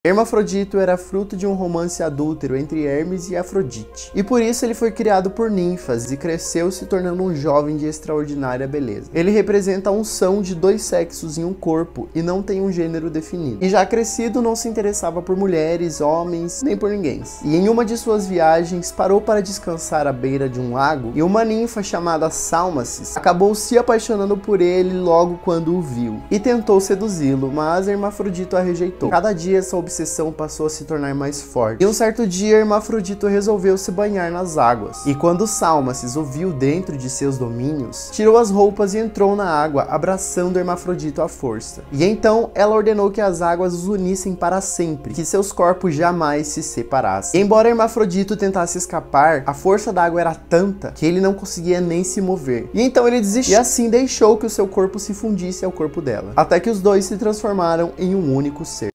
Hermafrodito era fruto de um romance adúltero entre Hermes e Afrodite, e por isso ele foi criado por ninfas e cresceu se tornando um jovem de extraordinária beleza. Ele representa a unção de dois sexos em um corpo e não tem um gênero definido. E já crescido não se interessava por mulheres, homens, nem por ninguém. E em uma de suas viagens parou para descansar à beira de um lago e uma ninfa chamada Salmacis acabou se apaixonando por ele logo quando o viu e tentou seduzi-lo, mas Hermafrodito a rejeitou. Cada dia essa obsessão passou a se tornar mais forte. E um certo dia, Hermafrodito resolveu se banhar nas águas. E quando Salmacis o viu dentro de seus domínios, tirou as roupas e entrou na água, abraçando Hermafrodito à força. E então, ela ordenou que as águas os unissem para sempre, que seus corpos jamais se separassem. E embora Hermafrodito tentasse escapar, a força da água era tanta que ele não conseguia nem se mover. E então ele desistiu, e assim deixou que o seu corpo se fundisse ao corpo dela, até que os dois se transformaram em um único ser.